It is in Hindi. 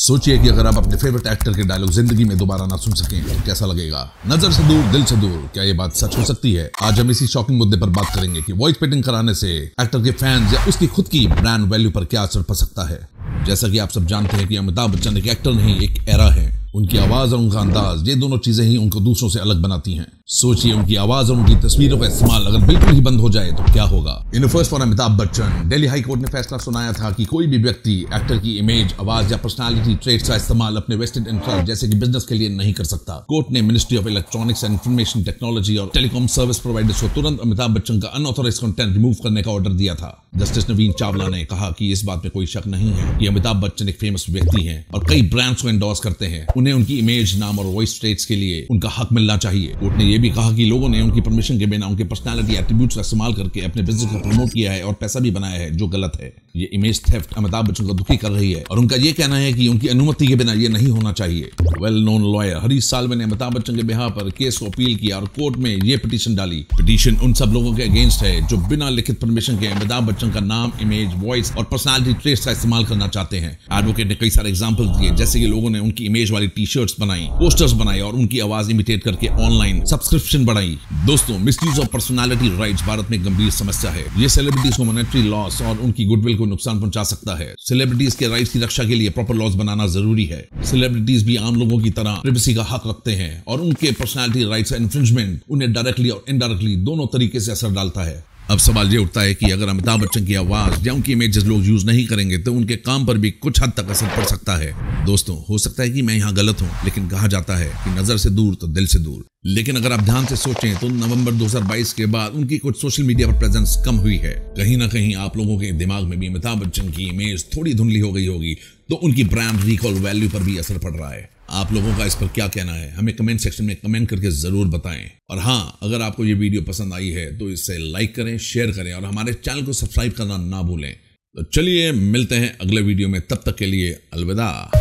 सोचिए कि अगर आप अपने फेवरेट एक्टर के डायलॉग जिंदगी में दोबारा ना सुन सकें तो कैसा लगेगा। नजर से दूर दिल से दूर, क्या ये बात सच हो सकती है? आज हम इसी शॉकिंग मुद्दे पर बात करेंगे कि वॉइस पेंटिंग कराने से एक्टर के फैंस या उसकी खुद की ब्रांड वैल्यू पर क्या असर पड़ सकता है। जैसा कि आप सब जानते हैं कि अमिताभ बच्चन एक एक्टर नहीं, एक एरा है। उनकी आवाज और उनका अंदाज, ये दोनों चीजें ही उनको दूसरों से अलग बनाती हैं। सोचिए उनकी आवाज और उनकी तस्वीरों का इस्तेमाल अगर बिल्कुल ही बंद हो जाए तो क्या होगा। In first for Amitabh Bachchan, Delhi high court ने फैसला सुनाया था कि कोई भी व्यक्ति एक्टर की इमेज, आवाज या पर्सनालिटी ट्रेट्स का इस्तेमाल अपने वेस्टेड इंटरेस्ट जैसे कि बिजनेस के लिए नहीं कर सकता। कोर्ट ने ministry of electronics and information technology और टेलीकॉम सर्विस प्रोवाइडर्स को तुरंत अमिताभ बच्चन का अनऑथोराइज्ड कंटेंट रिमूव करने का ऑर्डर दिया था। जस्टिस नवीन चावला ने कहा कि इस बात में कोई शक नहीं है कि अमिताभ बच्चन एक फेमस व्यक्ति हैं और कई ब्रांड्स को एंडोर्स करते हैं। उन्हें उनकी इमेज, नाम और वॉइस ट्रेट्स के लिए उनका हक मिलना चाहिए। कोर्ट ने यह भी कहा कि लोगों ने उनकी परमिशन के बिना उनके पर्सनालिटी एट्रीब्यूट्स का इस्तेमाल करके अपने बिजनेस को प्रमोट किया है और पैसा भी बनाया है, जो गलत है। ये इमेज थेफ्ट अमिताभ बच्चन को दुखी कर रही है और उनका ये कहना है कि उनकी अनुमति के बिना ये नहीं होना चाहिए। Well known lawyer Harish Salve ने अमिताभ बच्चन के बिहाफ पर केस को अपील किया और कोर्ट में ये पिटीशन डाली। पिटीशन उन सब लोगों के अगेंस्ट है जो बिना लिखित परमिशन के अमिताभ बच्चन का नाम, इमेज, वॉइस और पर्सनालिटी ट्रेट्स का इस्तेमाल करना चाहते हैं। एडवोकेट ने कई सारे एग्जांपल्स दिए, जैसे कि लोगों ने उनकी इमेज वाली टी-शर्ट्स बनाई, पोस्टर्स बनाए और उनकी आवाज इमिटेट करके ऑनलाइन सब्सक्रिप्शन बढ़ाई। दोस्तों, misuse of personality rights Bharat में गंभीर समस्या है। ये सेलिब्रिटीज को मॉनेटरी लॉस और उनकी गुडविल को नुकसान पहुंचा सकता है। सेलिब्रिटीज के राइट्स की रक्षा के लिए प्रॉपर लॉज बनाना जरूरी है। सेलिब्रिटीज भी आम लोगों की तरह प्राइवेसी का हक रखते हैं और उनके पर्सनालिटी राइट्स का इन्फ्रिंजमेंट उन्हें डायरेक्टली और इनडायरेक्टली दोनों तरीके से असर डालता है। अब सवाल ये उठता है कि अगर अमिताभ बच्चन की आवाज या उनकी इमेजेस लोग यूज नहीं करेंगे तो उनके काम पर भी कुछ हद तक असर पड़ सकता है। दोस्तों, हो सकता है कि मैं यहाँ गलत हूँ, लेकिन कहा जाता है कि नजर से दूर तो दिल से दूर। लेकिन अगर आप ध्यान से सोचें तो नवंबर 2022 के बाद उनकी कुछ सोशल मीडिया पर प्रेजेंस कम हुई है। कहीं ना कहीं आप लोगों के दिमाग में भी अमिताभ बच्चन की इमेज थोड़ी धुंधली हो गई होगी, तो उनकी ब्रांड रिकॉल वैल्यू पर भी असर पड़ रहा है। आप लोगों का इस पर क्या कहना है, हमें कमेंट सेक्शन में कमेंट करके जरूर बताएं। और हाँ, अगर आपको ये वीडियो पसंद आई है तो इसे लाइक करें, शेयर करें और हमारे चैनल को सब्सक्राइब करना ना भूलें। तो चलिए मिलते हैं अगले वीडियो में, तब तक के लिए अलविदा।